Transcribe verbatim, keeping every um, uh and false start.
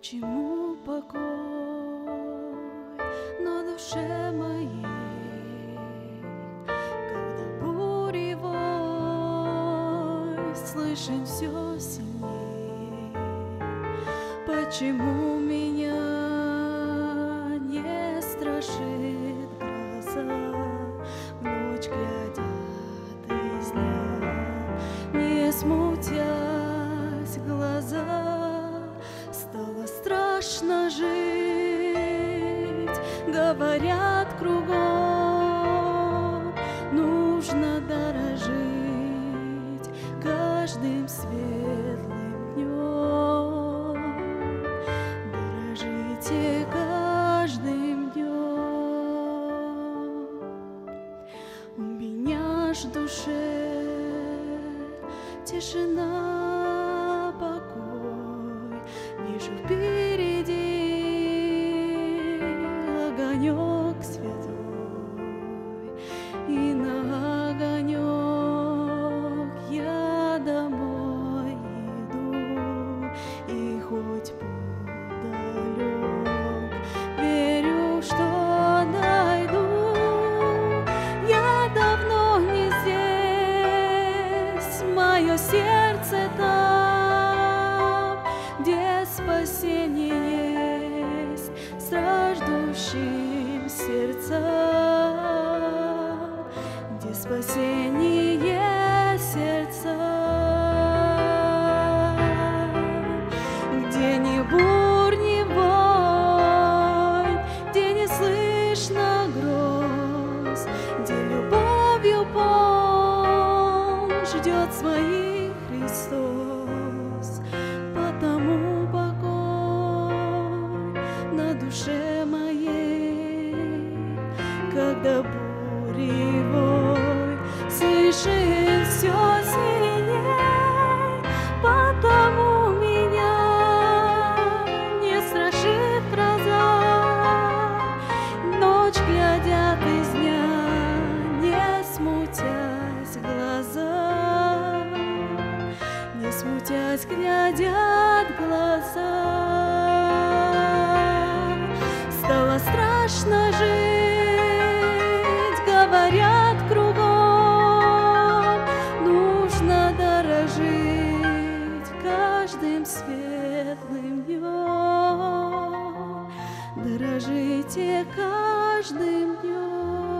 Почему покой на душе моей, когда бури вой слышен все сильней? Почему меня не страшит гроза, в ночь глядят из дня, не смутясь глаза? Стало страшно жить, говорят кругом, нужно дорожить каждым светлым днем. Дорожите каждым днем. У меня ж в душе тишина, покой, вижу впереди огонек святой, и на огонек я домой иду, и хоть путь далек, верю, что найду. Я давно не здесь, мое сердце там, где спасение есть страждущим сердцам, где спасение сердца, где ни бур, ни войн, где не слышно гроз, где любовью полн ждет своих Христос. Потому покой на душе моей, когда бури вой слышит все сильней. Потому меня не страшит гроза, ночь глядят из дня, не смутясь глаза, не смутясь глядят глаза. Стало страшно жить, говорят кругом, нужно дорожить каждым светлым днем. Дорожите каждым днем.